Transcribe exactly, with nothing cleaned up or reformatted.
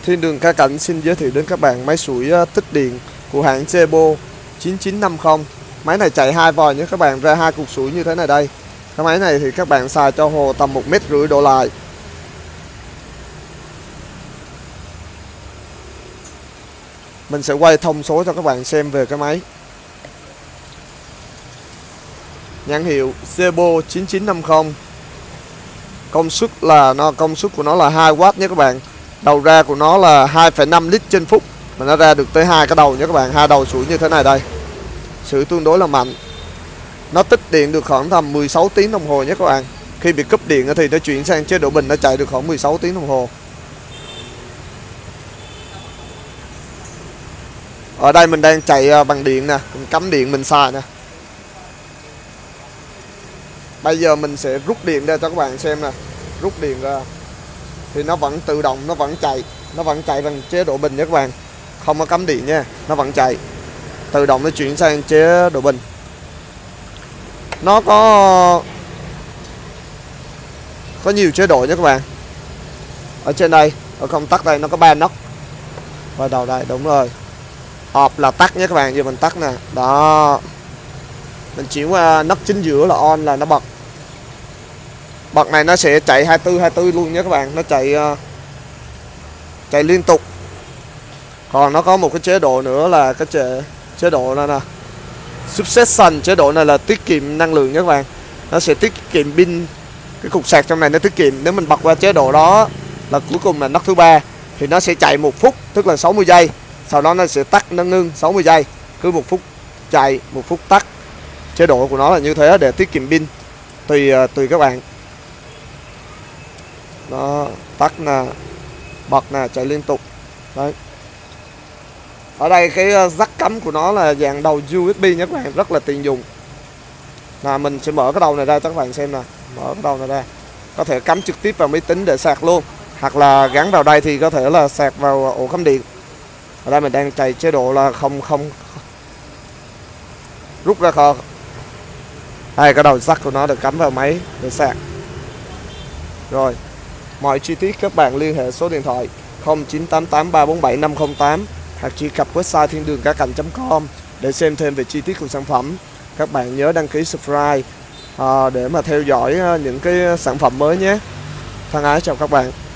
Thiên Đường Ca Cảnh xin giới thiệu đến các bạn máy sủi tích điện của hãng Zebo chín chín năm không. Máy này chạy hai vòi nhé các bạn, ra hai cục sủi như thế này đây. Cái máy này thì các bạn xài cho hồ tầm một mét rưỡi đổ lại. Mình sẽ quay thông số cho các bạn xem về cái máy. Nhãn hiệu Zebo chín chín năm không. Công suất là nó công suất của nó là hai oát nhé các bạn. Đầu ra của nó là hai phẩy năm lít trên phút, mà nó ra được tới hai cái đầu nhé các bạn, hai đầu sủi như thế này đây. Sủi tương đối là mạnh. Nó tích điện được khoảng tầm mười sáu tiếng đồng hồ nhé các bạn. Khi bị cúp điện thì nó chuyển sang chế độ bình, nó chạy được khoảng mười sáu tiếng đồng hồ. Ở đây mình đang chạy bằng điện nè, mình cắm điện mình xài nè. Bây giờ mình sẽ rút điện ra cho các bạn xem nè. Rút điện ra thì nó vẫn tự động, nó vẫn chạy, nó vẫn chạy bằng chế độ bình nhé các bạn, không có cắm điện nha, nó vẫn chạy tự động, nó chuyển sang chế độ bình. Nó có có nhiều chế độ nhé các bạn. Ở trên đây, ở công tắc đây nó có ba nấc. Vào đầu đây, đúng rồi. Off là tắt nhé các bạn, giờ mình tắt nè. Đó. Mình chuyển qua nấc chính giữa là on là nó bật. Bật này nó sẽ chạy hai mươi tư hai mươi tư luôn nhé các bạn, nó chạy uh, chạy liên tục. Còn nó có một cái chế độ nữa là cái chế, chế độ này nè, Subsession. Chế độ này là tiết kiệm năng lượng nhé các bạn. Nó sẽ tiết kiệm pin, cái cục sạc trong này nó tiết kiệm. Nếu mình bật qua chế độ đó là cuối cùng là nấc thứ ba thì nó sẽ chạy một phút, tức là sáu mươi giây. Sau đó nó sẽ tắt, nó ngưng sáu mươi giây. Cứ một phút chạy, một phút tắt. Chế độ của nó là như thế để tiết kiệm pin. Tùy tùy các bạn. Nó tắt nè, bật nè, chạy liên tục. Đấy. Ở đây cái jack cắm của nó là dạng đầu u ét bê nhé các bạn, rất là tiện dụng. Là mình sẽ mở cái đầu này ra cho các bạn xem nè. Mở cái đầu này ra, có thể cắm trực tiếp vào máy tính để sạc luôn, hoặc là gắn vào đây thì có thể là sạc vào ổ cắm điện. Ở đây mình đang chạy chế độ là không không rút ra kho. Đây, cái đầu jack của nó được cắm vào máy để sạc. Rồi, mọi chi tiết các bạn liên hệ số điện thoại không chín tám tám ba bốn bảy năm không tám hoặc truy cập website thiên đường ca cảnh chấm com để xem thêm về chi tiết của sản phẩm. Các bạn nhớ đăng ký subscribe à, để mà theo dõi những cái sản phẩm mới nhé. Thân ái chào các bạn.